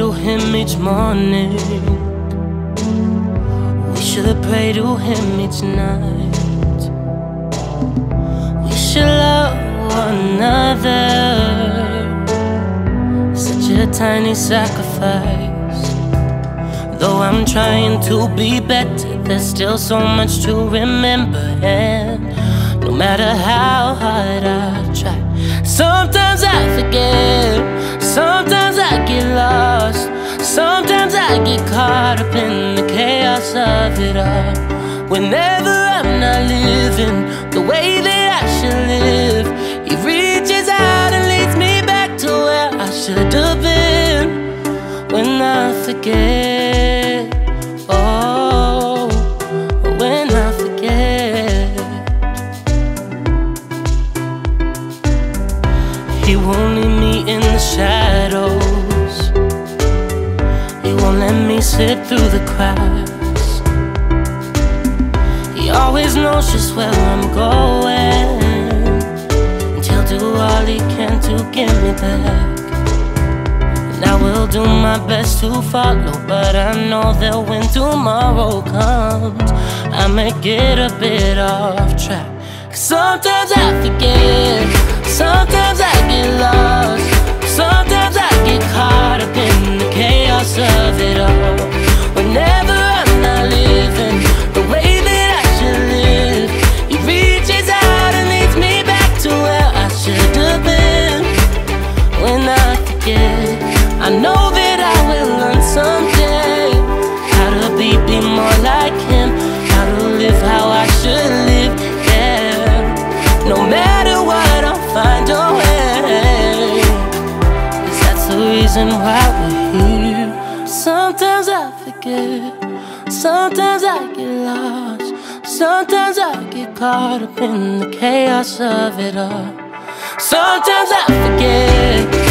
to him each morning. We should pray to him each night. We should love one another. Such a tiny sacrifice. Though I'm trying to be better, there's still so much to remember. And no matter how hard I try, sometimes I forget, sometimes I get lost, sometimes I get caught up in the chaos of it all. Whenever I'm not living the way that I should live, he reaches out and leads me back to where I should have been. When I forget, oh, when I forget, he won't leave me in the shadows. He won't let me sit through the cracks. He always knows just where I'm going, and he'll do all he can to get me back. And I will do my best to follow, but I know that when tomorrow comes, I may get a bit off track. 'Cause sometimes I forget, sometimes I get lost, sometimes I get caught up in the chaos of it all. Whenever I'm not living the way that I should live, he reaches out and leads me back to where I should have been. When I forget, I know that I will learn someday how to be more like him, how to live how I should live, yeah. No matter what, I'll find a way, 'cause that's the reason why we're here. Sometimes I forget, sometimes I get lost, sometimes I get caught up in the chaos of it all. Sometimes I forget,